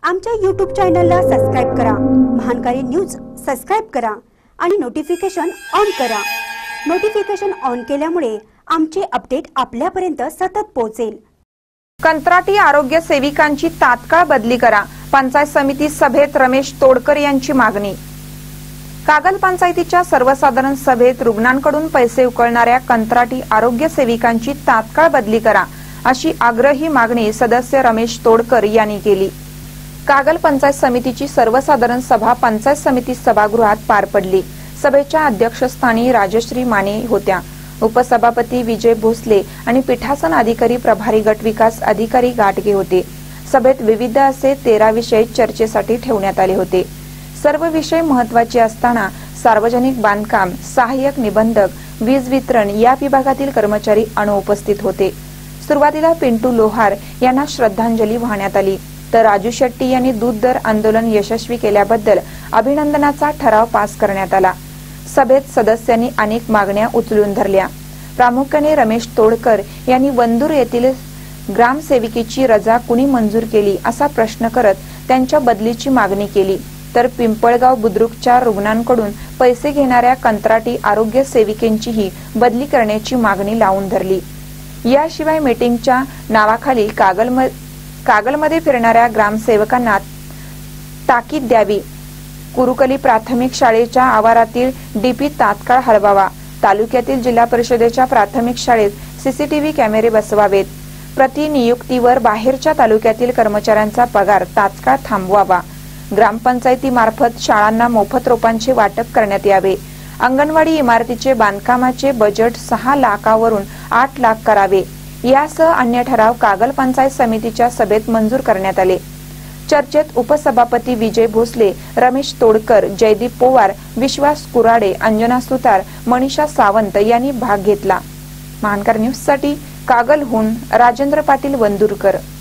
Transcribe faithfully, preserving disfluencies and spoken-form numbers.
आमच्या यूट्यूब चॅनलला सबस्क्राइब करा, महानकारी न्यूज सबस्क्राइब करा आणि नोटिफिकेशन ऑन करा। नोटिफिकेशन ऑन केल्यामुळे आमचे अपडेट आपल्यापर्यंत सतत पोहोचेल। कंत्राटी आरोग्य सेविकांची तात्काळ बदली करा, पंचायत समिती सभेत रमेश तोडकर यांची मागणी। कागल पंचायतीच्या सर्वसाधारण सभेत रुग्णांकडून पैसे उकळणाऱ्या कंत्राटी आरोग्य सेविकांची तात्काळ बदली करा अशी आग्रही मागणी सदस्य रमेश तोडकर यांनी केली। कागल पंचायत समितीची सर्वसाधारण सभा पंचायत समिती सभागृहात पार पडली। सभेच्या अध्यक्षस्थानी राजश्री माने होत्या। उपसभापती विजय भोसले आणि पीठासन अधिकारी प्रभारी गट विकास अधिकारी गाटगे होते। सभेत विविध असे तेरा विषय चर्चेसाठी ठेवण्यात आले होते। सर्व विषय महत्त्वाचे असताना सार्वजनिक बांधकाम, सहाय्यक निबंधक, वीज वितरण या विभागातील कर्मचारी अनुपस्थित होते। सुरुवातीला पिंटू लोहार यांना श्रद्धांजली वाहण्यात आली, तर राजू शेट्टी यांनी दूध दर आंदोलन यशस्वी केल्याबद्दल अभिनंदनाचा ठराव पास करण्यात आला। सभेत सदस्यांनी अनेक मागण्या उचलून धरल्या। प्रामुख्याने रमेश तोडकर यांनी वंदूर येथील ग्रामसेविकेची रजा कुणी मंजूर केली असा प्रश्न करत त्यांच्या बदलीची मागणी केली, तर पिंपळगाव बुद्रुकच्या रुग्णांकडून पैसे घेणाऱ्या कंत्राटी आरोग्य सेविकेंचीही बदली करण्याची मागणी लावून धरली। याशिवाय मीटिंगच्या नावाखाली कागल कागलमध्ये फिरणाऱ्या ग्रामसेवकांना ताकीद द्यावी, कुरुकली प्राथमिक शाळेच्या आवारातील डीपी तात्काळ हलवावा, तालुक्यातील जिल्हा परिषदेच्या प्राथमिक शाळेत सीसीटीव्ही कॅमेरे बसवावेत, प्रतिनियुक्तीवर बाहेरच्या तालुक्यातील कर्मचाऱ्यांचा पगार तात्काळ थांबवावा, ग्रामपंचायतीमार्फत शाळांना मोफत रोपांचे वाटप करण्यात यावे, अंगणवाडी इमारतीचे बांधकामाचे बजेट सहा लाखावरून आठ लाख करावे, यासह अन्य ठराव कागल पंचायत समितीच्या सभेत मंजूर करण्यात आले। चर्चेत उपसभापती विजय भोसले, रमेश तोडकर, जयदीप पोवार, विश्वास कुराडे, अंजना सुतार, मनीषा सावंत यांनी भाग घेतला। महानकर न्यूज साठी कागलहून राजेंद्र पाटील वंदुरकर।